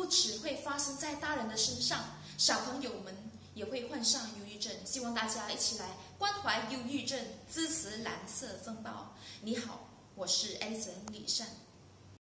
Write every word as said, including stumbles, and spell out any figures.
只会发生在大人的身上，小朋友们也会患上忧郁症。希望大家一起来关怀忧郁症，支持蓝色风暴。你好，我是 Ellisan 李善。